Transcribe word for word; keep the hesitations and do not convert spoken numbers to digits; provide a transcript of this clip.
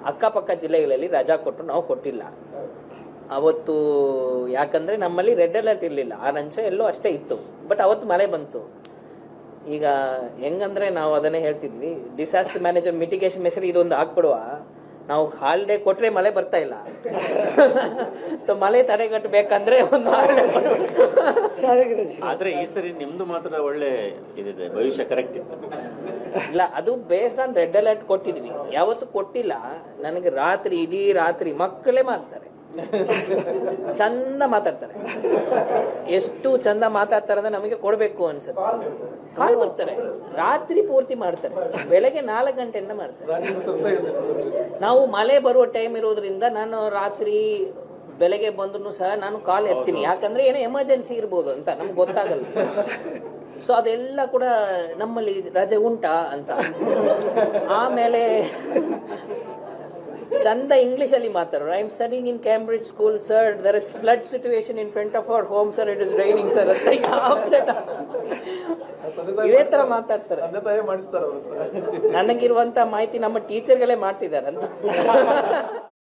ಅಕ್ಕಪಕ್ಕ ಜಿಲ್ಲೆಗಳಲ್ಲಿ ರಜಾ ಕೊಟ್ಟರು, ನಾವು ಕೊಟ್ಟಿಲ್ಲ ಅವತ್ತು. ಯಾಕಂದರೆ ನಮ್ಮಲ್ಲಿ ರೆಡ್ ಅಲರ್ಟ್ ಇರಲಿಲ್ಲ, ಆರೆಂಜ್ ಎಲ್ಲೋ ಅಷ್ಟೇ ಇತ್ತು. ಬಟ್ ಅವತ್ತು ಮಳೆ ಬಂತು. ಈಗ ಹೆಂಗಂದರೆ ನಾವು ಅದನ್ನೇ ಹೇಳ್ತಿದ್ವಿ, ಡಿಸಾಸ್ಟರ್ ಮ್ಯಾನೇಜರ್ ಮಿಟಿಗೇಷನ್ ಮೆಷರ್ ಇದೊಂದು ಹಾಕ್ಬಿಡುವ, ನಾವು ಹಾಲಿಡೇ ಕೊಟ್ಟರೆ ಮಳೆ ಬರ್ತಾ ಇಲ್ಲ, ಮಳೆ ತಡೆಗಟ್ಟಬೇಕಂದ್ರೆ ಒಂದು ಆದರೆ ಈ ಸರಿ ನಿಮ್ದು ಮಾತ್ರ ಒಳ್ಳೆ ಇದಿದೆ, ಭವಿಷ್ಯ ಕರೆಕ್ಟ್ ಇತ್ತು. ಇಲ್ಲ, ಅದು ಬೇಸ್ಡ್ ಆನ್ ರೆಡ್ ಅಲರ್ಟ್ ಕೊಟ್ಟಿದ್ವಿ. ಯಾವತ್ತು ಕೊಟ್ಟಿಲ್ಲ ನನಗೆ ರಾತ್ರಿ ಇಡೀ ರಾತ್ರಿ ಮಕ್ಕಳೇ ಮಾಡ್ತಾರೆ, ಚಂದ ಮಾತಾಡ್ತಾರೆ. ಎಷ್ಟು ಚಂದ ಮಾತಾಡ್ತಾರೆ ಅಂದ್ರೆ ನಮಗೆ ಕೊಡಬೇಕು ಅನ್ಸುತ್ತೆ. ಕಾಲ್ ಬರ್ತಾರೆ, ರಾತ್ರಿ ಪೂರ್ತಿ ಮಾಡ್ತಾರೆ, ಬೆಳಗ್ಗೆ ನಾಲ್ಕು ಗಂಟೆಯಿಂದ ಮಾಡ್ತಾರೆ. ನಾವು ಮಳೆ ಬರುವ ಟೈಮ್ ಇರೋದ್ರಿಂದ ನಾನು ರಾತ್ರಿ ಬೆಳಗ್ಗೆ ಬಂದ್ರು ಸಹ ನಾನು ಕಾಲ್ ಎತ್ತೀನಿ, ಯಾಕಂದ್ರೆ ಏನೋ ಎಮರ್ಜೆನ್ಸಿ ಇರ್ಬೋದು ಅಂತ ನಮ್ಗೆ ಗೊತ್ತಾಗಲ್ಲ. ಸೊ ಅದೆಲ್ಲ ಕೂಡ ನಮ್ಮಲ್ಲಿ ರಜೆ ಉಂಟಾ ಅಂತ. ಆಮೇಲೆ ಚಂದ ಇಂಗ್ಲಿಷಲ್ಲಿ ಮಾತಾಡೋರು. I am studying in Cambridge school sir, there is flood situation in front of our home sir, it is raining sir ಅಂತ ಇದೇ ತರ ಮಾತಾಡ್ತಾರೆ. ನನಗಿರುವಂತ ಮಾಹಿತಿ ನಮ್ಮ ಟೀಚರ್ಗಳೇ ಮಾಡ್ತಿದ್ದಾರೆ ಅಂತ.